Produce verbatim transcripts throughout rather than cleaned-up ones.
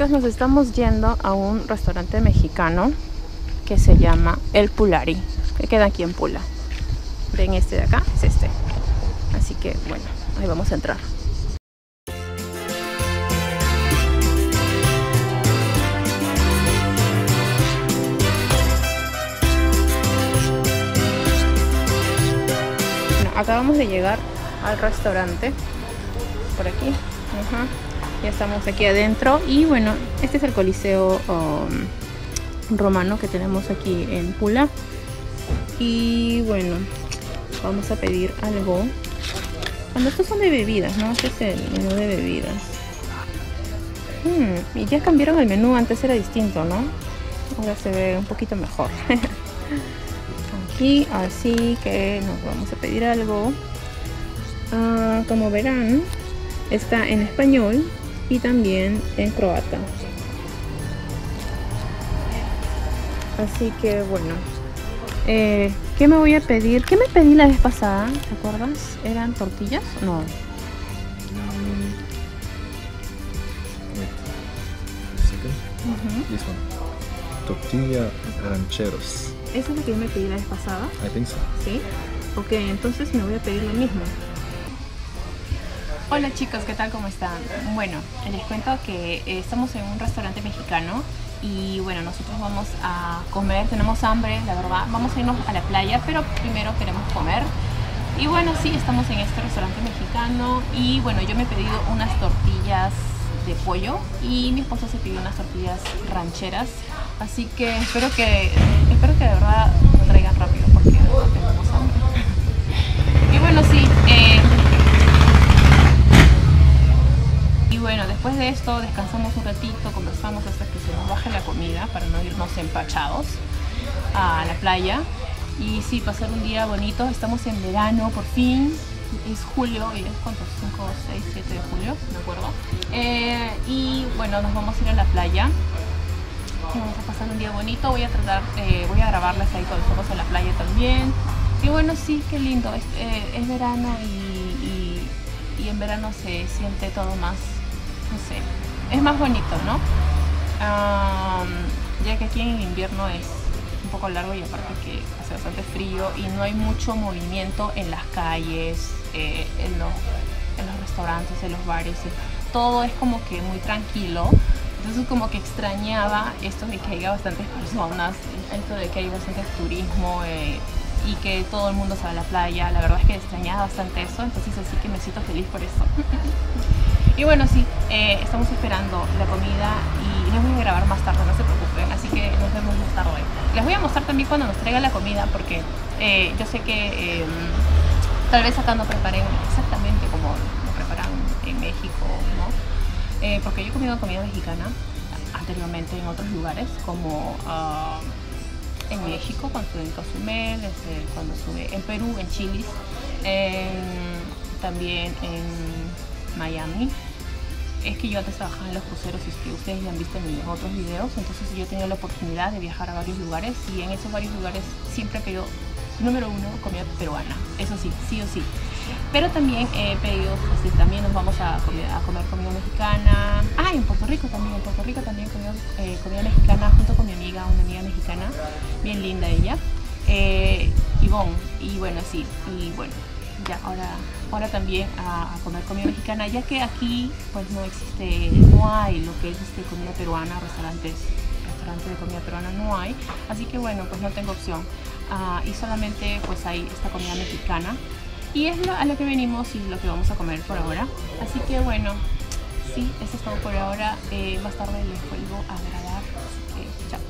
Pues nos estamos yendo a un restaurante mexicano que se llama El Pulari, que queda aquí en Pula. Ven, este de acá es este. Así que bueno, ahí vamos a entrar. Bueno, acabamos de llegar al restaurante por aquí. Ajá. Ya estamos aquí adentro y bueno, este es el Coliseo um, romano que tenemos aquí en Pula. Y bueno, vamos a pedir algo. Cuando estos son de bebidas, ¿no? Este es el menú de bebidas. Hmm, y ya cambiaron el menú, antes era distinto, ¿no? Ahora se ve un poquito mejor. Aquí, así que nos vamos a pedir algo. Uh, como verán, está en español y también en croata. Así que bueno, eh, ¿qué me voy a pedir? ¿Qué me pedí la vez pasada? ¿Te acuerdas? ¿Eran tortillas? No. Uh-huh. This one. Tortilla rancheros. ¿Eso es lo que yo me pedí la vez pasada? I think so. ¿Sí? Ok, entonces me voy a pedir lo mismo. Hola chicos, ¿qué tal? ¿Cómo están? Bueno, les cuento que eh, estamos en un restaurante mexicano y bueno, nosotros vamos a comer, tenemos hambre, la verdad, vamos a irnos a la playa, pero primero queremos comer. Y bueno, sí, estamos en este restaurante mexicano y bueno, yo me he pedido unas tortillas de pollo y mi esposo se pidió unas tortillas rancheras, así que espero que, espero que de verdad lo traigan rápido porque de verdad tenemos hambre. Y bueno, sí, eh, y bueno, después de esto descansamos un ratito, conversamos hasta que se nos baje la comida para no irnos empachados a la playa. Y sí, pasar un día bonito. Estamos en verano, por fin. Es julio, y es ¿cuántos? cinco, seis, siete de julio, me acuerdo. Eh, y bueno, nos vamos a ir a la playa. Vamos a pasar un día bonito. Voy a tratar, eh, voy a grabarles ahí cuando estamos en la playa también. Y bueno, sí, qué lindo. Es, eh, es verano y, y, y en verano se siente todo más, no sé, es más bonito, ¿no? Um, ya que aquí en invierno es un poco largo y aparte que hace bastante frío y no hay mucho movimiento en las calles, eh, en, los, en los restaurantes, en los bares, todo es como que muy tranquilo. Entonces como que extrañaba esto de que haya bastantes personas, esto de que hay bastante turismo eh, y que todo el mundo se va a la playa. La verdad es que extrañaba bastante eso, entonces así que me siento feliz por eso. Y bueno, sí, eh, estamos esperando la comida y les voy a grabar más tarde, no se preocupen, así que nos vemos más tarde. Les voy a mostrar también cuando nos traiga la comida porque eh, yo sé que eh, tal vez acá no preparen exactamente como lo preparan en México, ¿no? Eh, porque yo he comido comida mexicana anteriormente en otros lugares, como uh, en México, cuando estuve en Cozumel, este, cuando estuve en Perú, en Chile, en, también en Miami. Es que yo antes trabajaba en los cruceros y es que ustedes ya han visto en mis otros videos, entonces yo he tenido la oportunidad de viajar a varios lugares y en esos varios lugares siempre he pedido, número uno, comida peruana, eso sí, sí o sí. Pero también he pedido, pues, también nos vamos a comer, a comer comida mexicana. Ah, en Puerto Rico también, en Puerto Rico también he comido eh, comida mexicana junto con mi amiga, una amiga mexicana, bien linda ella, eh, Ivonne, y bueno, sí, y bueno, ya ahora, ahora también a, a comer comida mexicana, ya que aquí pues no existe, no hay lo que es este, comida peruana, restaurantes, restaurantes de comida peruana no hay, así que bueno, pues no tengo opción, uh, y solamente pues hay esta comida mexicana. Y es lo, a lo que venimos y lo que vamos a comer por ahora. Así que bueno, sí, eso es todo por ahora. Eh, más tarde les vuelvo a grabar. Así que chao.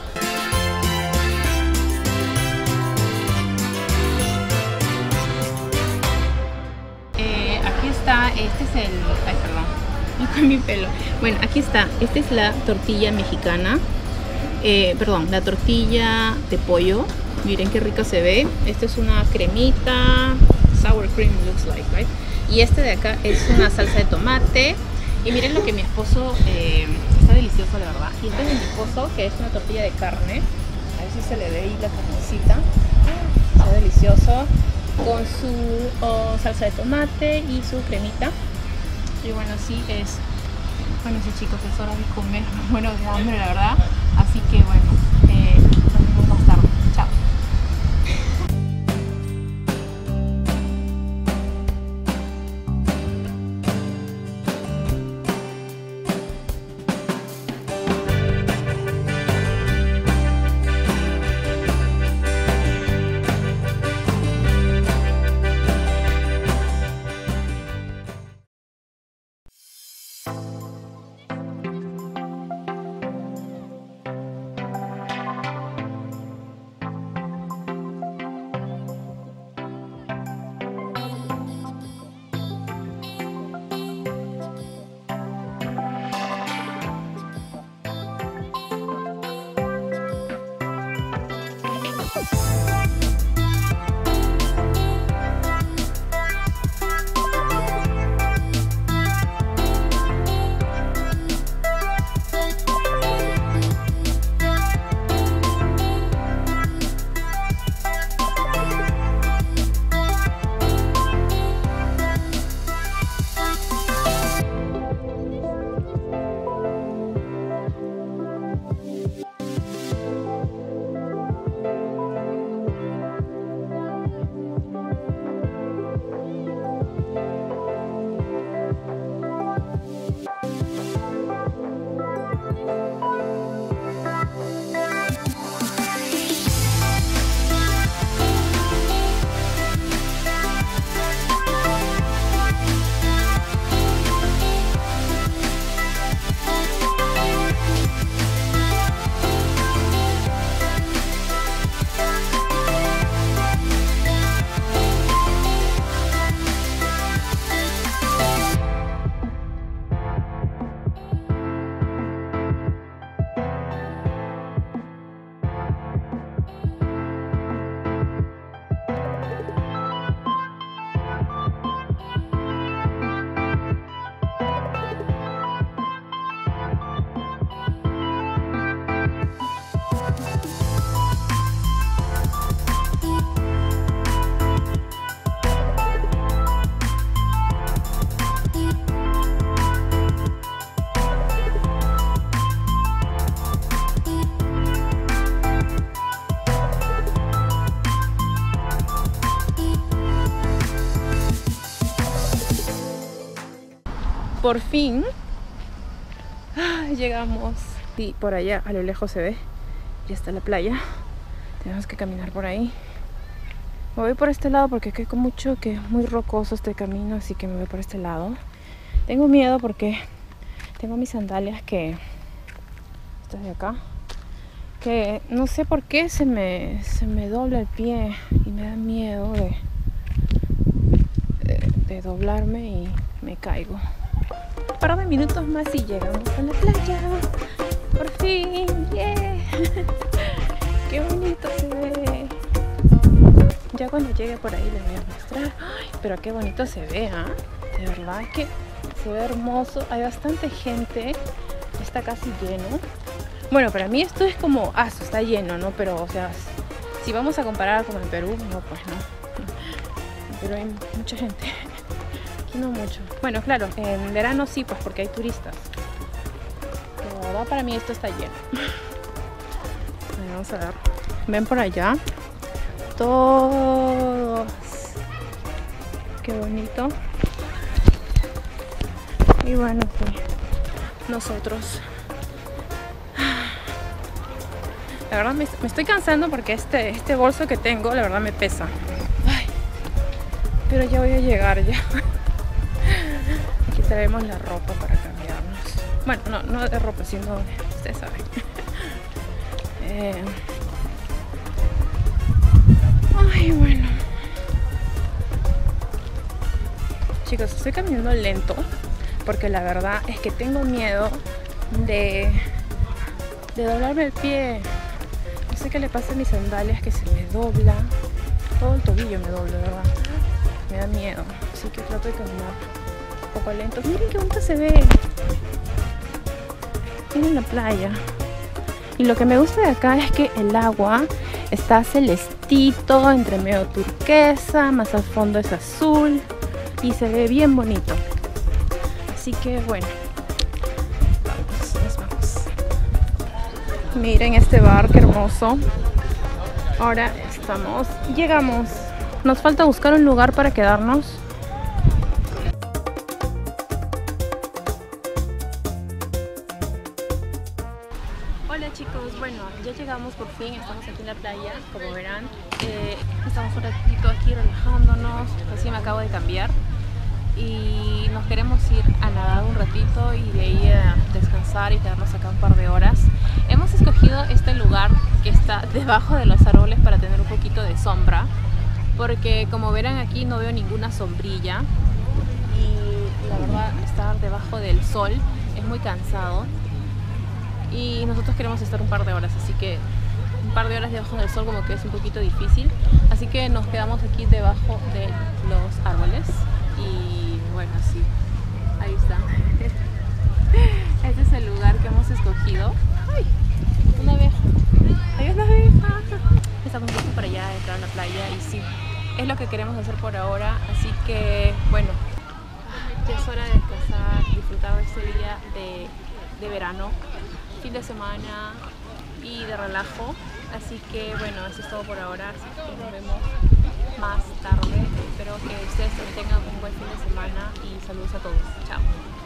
Eh, aquí está, este es el... Ay, perdón, con mi pelo. Bueno, aquí está, esta es la tortilla mexicana. Eh, perdón, la tortilla de pollo. Miren qué rica se ve. Esta es una cremita. Sour cream looks like, right? Y este de acá es una salsa de tomate. Y miren lo que mi esposo, eh, está delicioso la verdad. Y este es de mi esposo, que es una tortilla de carne. A ver si se le ve ahí la carnecita. Está delicioso. Con su oh, salsa de tomate y su cremita. Y bueno, sí, es Bueno, sí chicos, es hora de comer, bueno, de hambre la verdad, así que bueno, eh, nos vemos más tarde, chao. Por fin llegamos y por allá a lo lejos se ve, ya está la playa. Tenemos que caminar por ahí. Me voy por este lado porque aquí hay mucho que es muy rocoso este camino, así que me voy por este lado. Tengo miedo porque tengo mis sandalias que estas de acá, que no sé por qué se me se me dobla el pie y me da miedo de, de, de doblarme y me caigo. Un par de minutos más y llegamos a la playa. Por fin, yeah. Qué bonito se ve. Ya cuando llegue por ahí les voy a mostrar. Ay, pero qué bonito se ve, ¿ah? ¿eh? De verdad que se ve hermoso. Hay bastante gente. Está casi lleno. Bueno, para mí esto es como, ah, está lleno, ¿no? Pero, o sea, si vamos a comparar con el Perú, no, pues no. En Perú hay mucha gente. No mucho. Bueno, claro, en verano sí, pues porque hay turistas. Pero la verdad para mí esto está lleno. Ahí vamos a ver. Ven por allá. Todos. Qué bonito. Y bueno, pues nosotros. La verdad me, me estoy cansando porque este, este bolso que tengo, la verdad me pesa. Ay, pero ya voy a llegar ya. Aquí traemos la ropa para cambiarnos. Bueno, no, no de ropa, sino de, ustedes saben. eh. Ay, bueno. Chicos, estoy caminando lento porque la verdad es que tengo miedo de, de doblarme el pie. No sé qué le pasa a mis sandalias, que se me dobla. Todo el tobillo me dobla, ¿verdad? Me da miedo. Así que trato de caminar un poco lento. Miren qué bonito se ve. Miren la playa. Y lo que me gusta de acá es que el agua está celestito, entre medio turquesa, más al fondo es azul y se ve bien bonito. Así que bueno, Miren este bar, qué hermoso. Ahora estamos, llegamos. Nos falta buscar un lugar para quedarnos. Hola chicos, bueno, ya llegamos por fin, estamos aquí en la playa, como verán. Eh, estamos un ratito aquí relajándonos, así me acabo de cambiar. Y nos queremos ir a nadar un ratito y de ahí a descansar y quedarnos acá un par de horas. Hemos escogido este lugar que está debajo de los árboles para tener un poquito de sombra, porque como verán aquí no veo ninguna sombrilla y la verdad estar debajo del sol es muy cansado y nosotros queremos estar un par de horas, así que un par de horas debajo del sol como que es un poquito difícil, así que nos quedamos aquí debajo de los árboles. Y bueno, sí, ahí está. Este es el lugar que hemos escogido. ¡Ay! Una abeja. ¡Hay una abeja! Estamos listos para ya entrar a la playa y sí, es lo que queremos hacer por ahora. Así que, bueno, ya es hora de descansar, disfrutar de este día de, de verano, fin de semana y de relajo. Así que, bueno, eso es todo por ahora. Así que nos vemos más tarde. Espero que ustedes tengan un buen fin de semana y saludos a todos. Chao.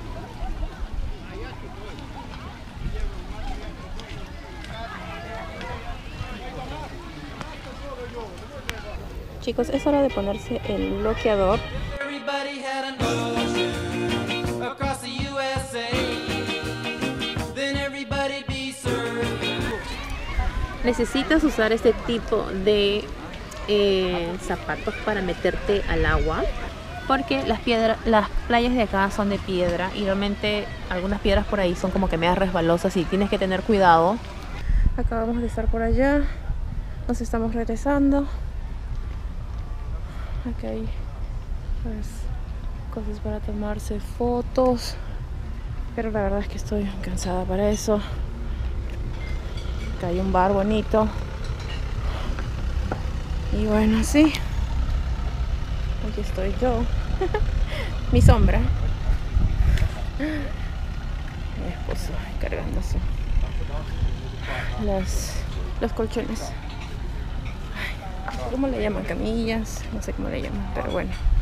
Chicos, es hora de ponerse el bloqueador. Necesitas usar este tipo de eh, zapatos para meterte al agua, porque las piedras, las playas de acá son de piedra y realmente algunas piedras por ahí son como que medias resbalosas y tienes que tener cuidado. Acabamos de estar por allá, nos estamos regresando. Acá hay pues, cosas para tomarse fotos, pero la verdad es que estoy cansada para eso. Acá hay un bar bonito. Y bueno, sí. Aquí estoy yo. Mi sombra. Mi esposo cargándose los, los colchones. Ay, ¿cómo le llaman? Camillas. No sé cómo le llaman, pero bueno.